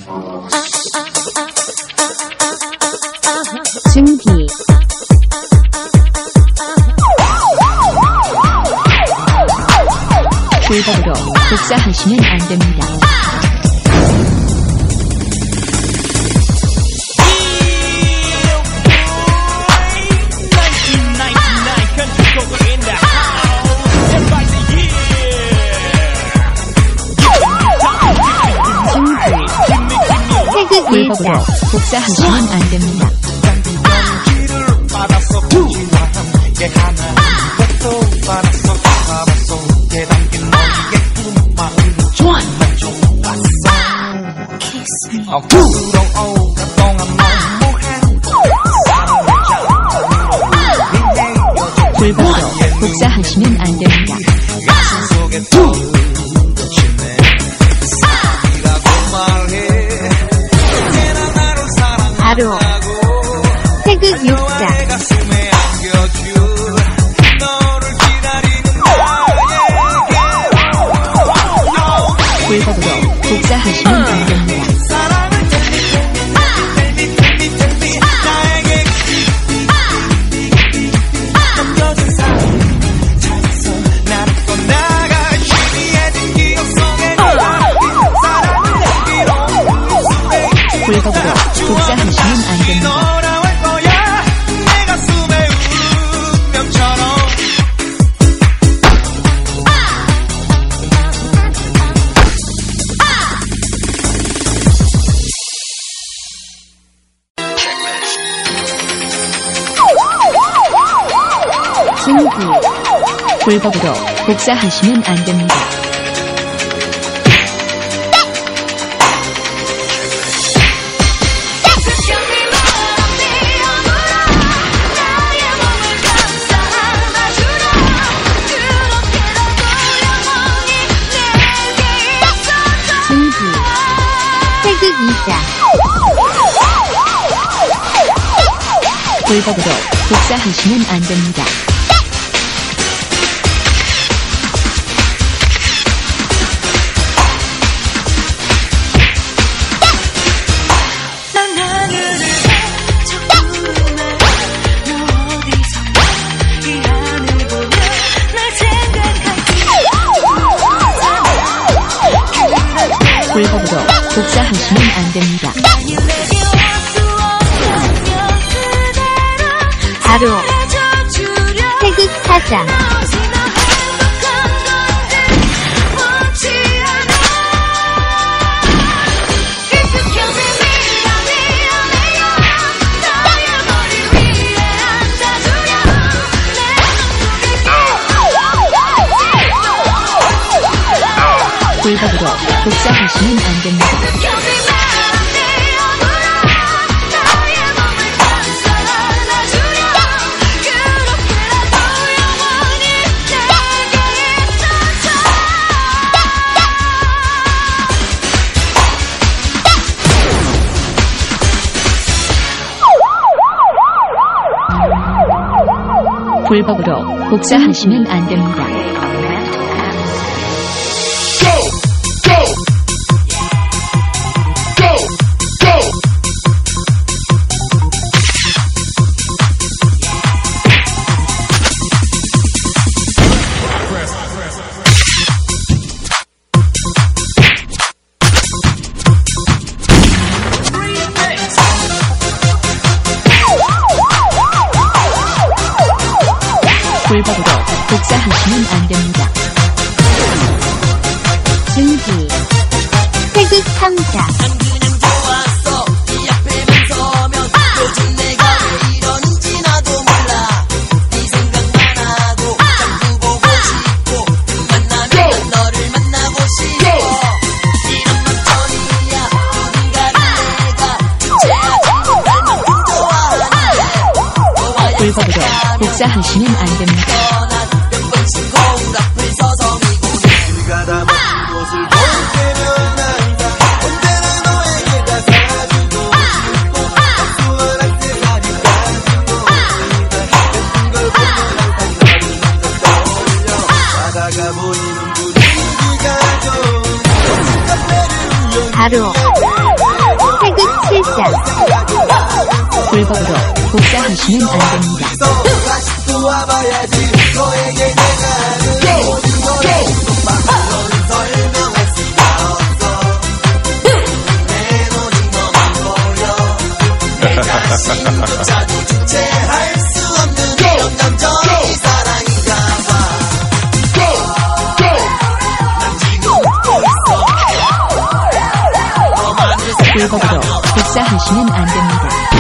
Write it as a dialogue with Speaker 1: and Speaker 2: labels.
Speaker 1: 준비. 불법으로 복사하시면 안 됩니다. 불법으로 복사하시면 안 됩니다. 불법으로 복사하시면 안 됩니다. 바로 태극 육자. 불법으로 복사하시면 안 됩니다. 불법으로 복사하시면 안 됩니다. 준비. 불법으로 복사하시면 안 됩니다. 준비. 태극 이자. 불법으로 복사하시면 안 됩니다. 불법으로 복사하시면 안 됩니다. 바로 태극 사자. 불법으로 복사하시면 안 됩니다. 불법으로 복사하시면 안 됩니다. 불법으로 복사하시면 안 됩니다. 준비. 태극 탐자. 불법으로 복사하시면 안 됩니다. 바로 불법으로 복사하시면 안 됩니다. 불법으로 복사하시면 안 됩니다.